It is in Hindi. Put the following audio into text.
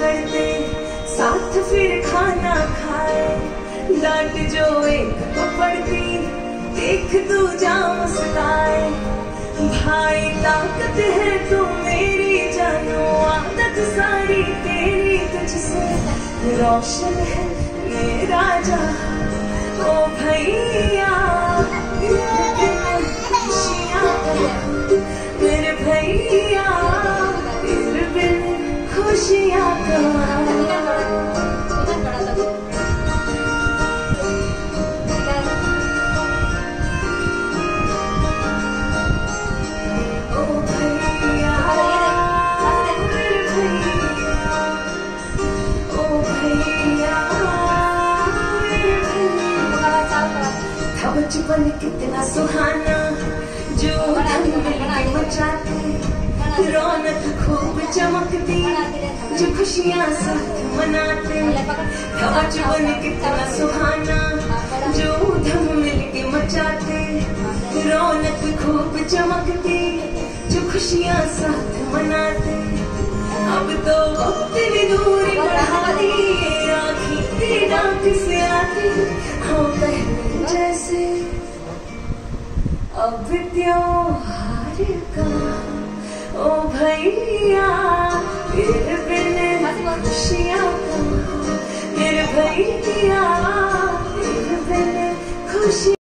करते, साथ फिर खाना खाए। डांट जो एक पड़ती, देख तू जा मुस्काए। भाई ताकत है तू मेरी जानो, आदत सारी तेरी तुझसे रोशन है मेरा जहां। ओ भैया खुशियाँ मेरे भैया, तेरे बिन खुशियाँ कहाँ। बचपन कितना सुहाना, जो धूम मचाते, रौनक खूब चमकती, जो खुशियाँ साथ मनाते। बचपन कितना सुहाना, जो धूम मिलके मचाते, रौनक खूब चमकती, जो खुशियाँ साथ मनाते। अब तो तेरी दूरी बढ़ा दी, राखी तेरी डाक से आती, हम पहले जैसे अब त्योहार का। ओ भैया तेरे बिन खुशियाँ कहाँ, मेरे भैया तेरे बिन खुशी।